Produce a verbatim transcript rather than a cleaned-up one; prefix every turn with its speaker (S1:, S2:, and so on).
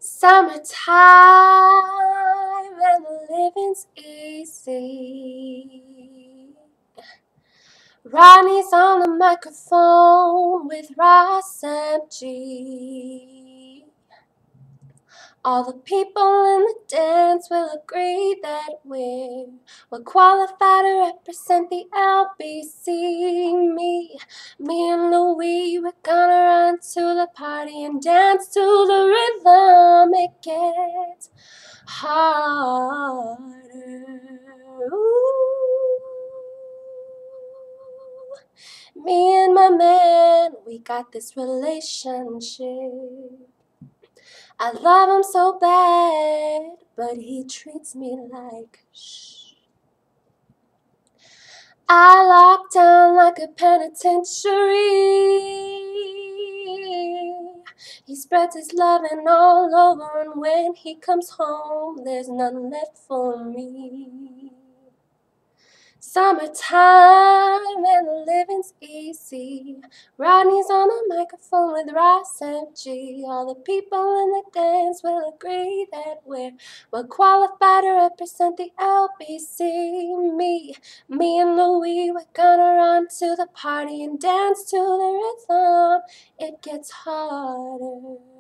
S1: Summertime and the living's easy. Ronnie's on the microphone with Ross and G. All the people in the dance will agree that we're, we're qualified to represent the L B C. Me, me and Louie, we're gonna run to the party and dance to the rhythm. It gets harder. Ooh. Me and my man, we got this relationship. I love him so bad, but he treats me like shh. I lock down like a penitentiary. He spreads his loving all over, and when he comes home, there's none left for me. Summertime and the living's easy. Rodney's on the microphone with Ross and G. All the people in the dance will agree that we're, we're qualified to represent the L B C. Me, me and Louie, we're gonna run to the party and dance to the rhythm. It gets harder.